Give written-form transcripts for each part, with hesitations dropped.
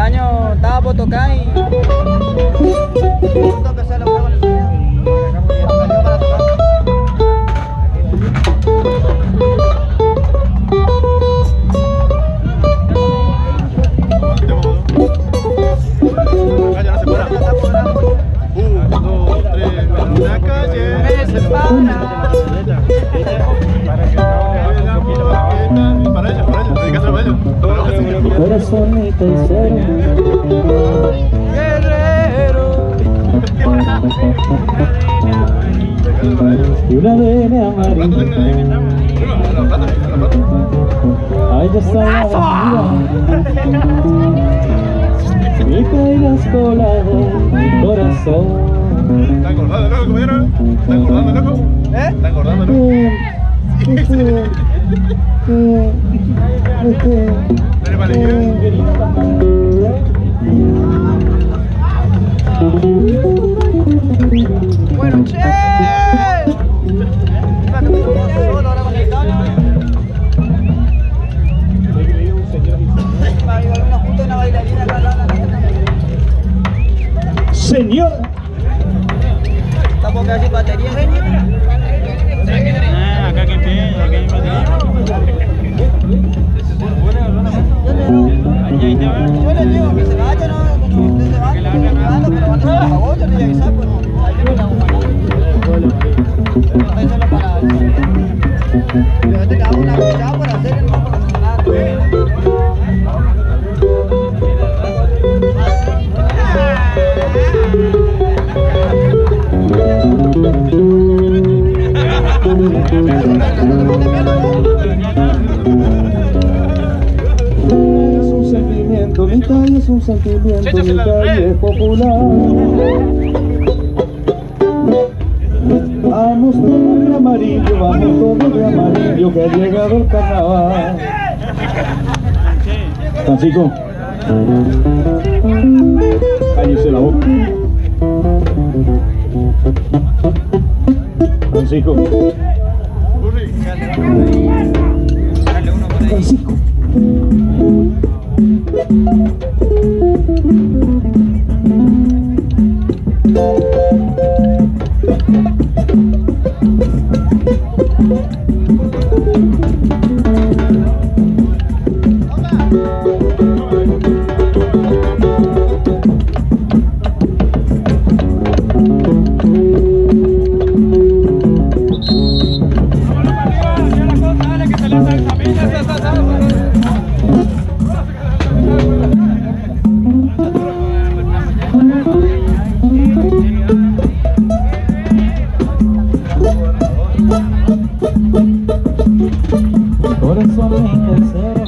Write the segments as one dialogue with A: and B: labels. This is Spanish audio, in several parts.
A: año estaba por tocar y... justo empecé a lograr con el sonido. Salió para tocar.
B: La calle
A: se para.
B: Para ellos, dedicárselo para ellos.
C: Corazonito y cero.
A: Guerrero.
C: Y una vena amarilla. Ahí ya está la avenida. Y caerás colado mi corazón.
B: ¿Está engordando, loco, compañero? ¿Está engordando, loco? ¿Está engordando, loco? Dale, vale.
A: Bueno, che. Solo ahora con el cable. Hay una junta, una bailarina acá.
C: Señor.
A: Está porque así batería.
D: Acá que empieza, acá hay batería.
A: Yo les digo que se vayan, ¿no? Cuando ustedes se van, pero van a favor, yo les voy a avisar, pues. Estoy solo para avisar. Pero te hago una fechada para hacer el mapa funcionar.
C: Es un sentimiento, mi calle es un sentimiento, mi calle es popular. Vamos todos de amarillo, vamos todos de amarillo, que ha llegado el carnaval. Francisco, cállese la boca. Francisco. Francisco. Corazonito y cero.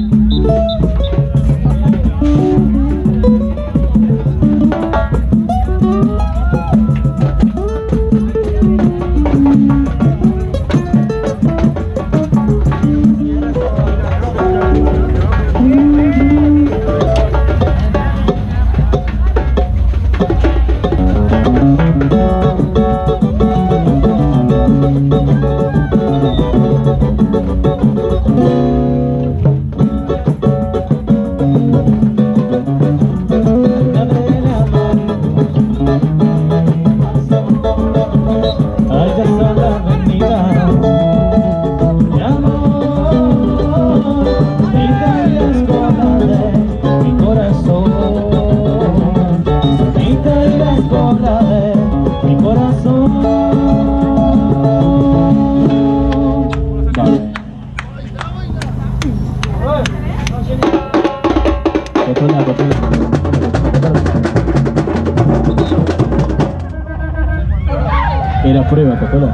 C: Era prueba, Cocola.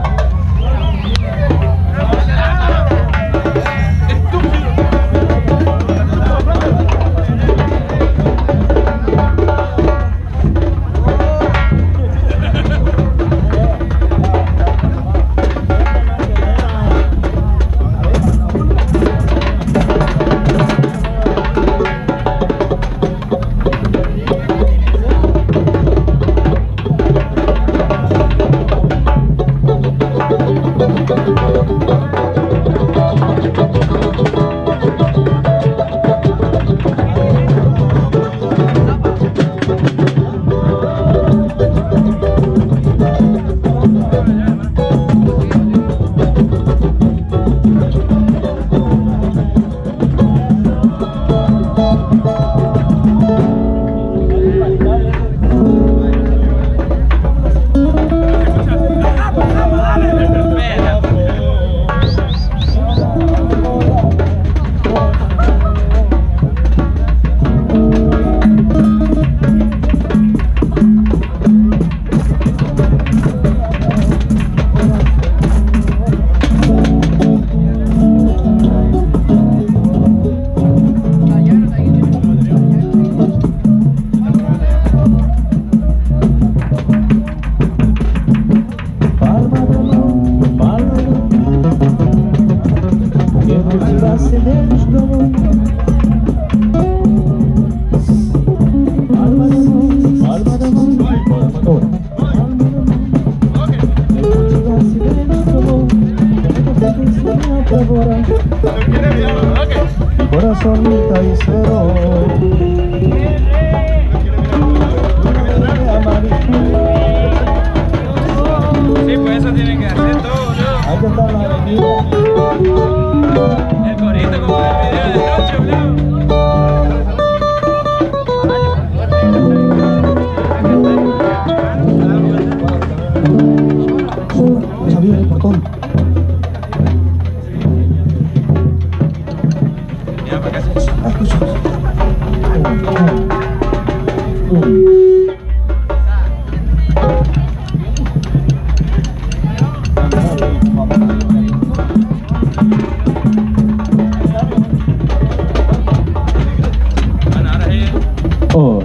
C: Oh.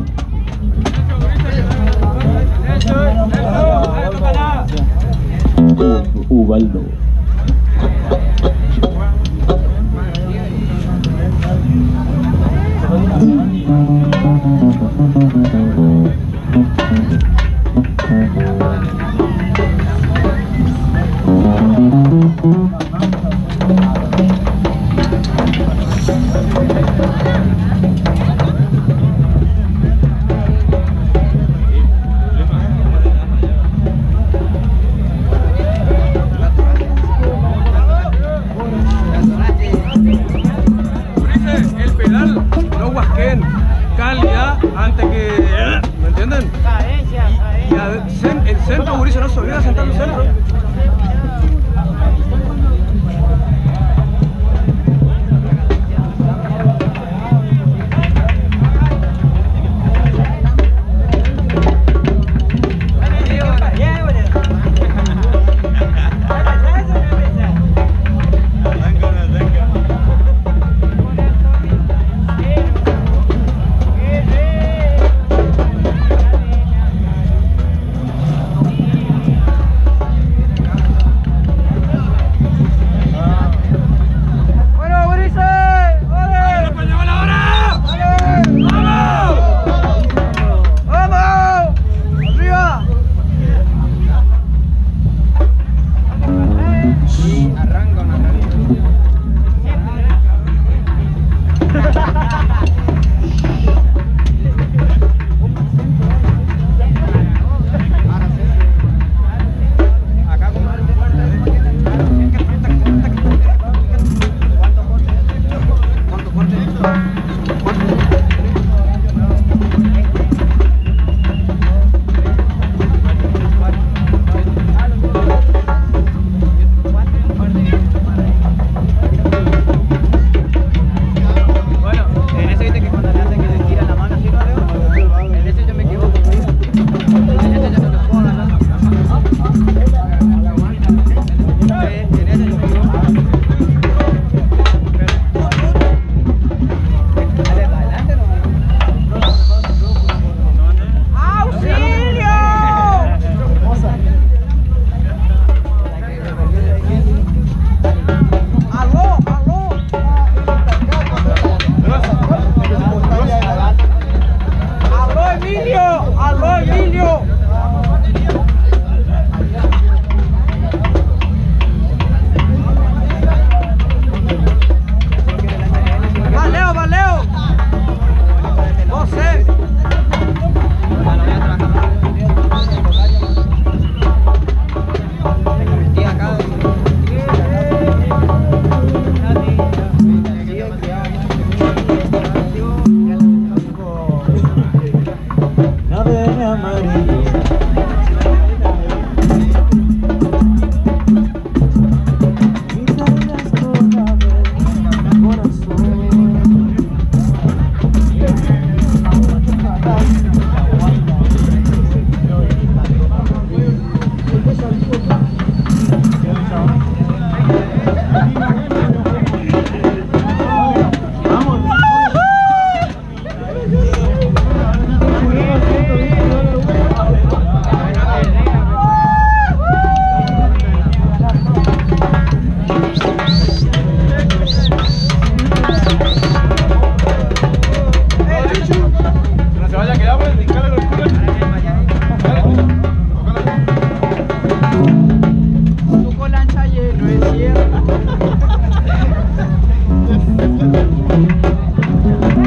C: Ubaldo.
E: El pedal, no guasquen, calidad antes que, ¿me entienden? Y el centro, Gurice, no se olvida de sentar en el centro.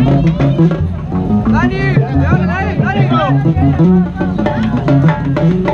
E: ¡Dani! ¡Dani! ¡Dani!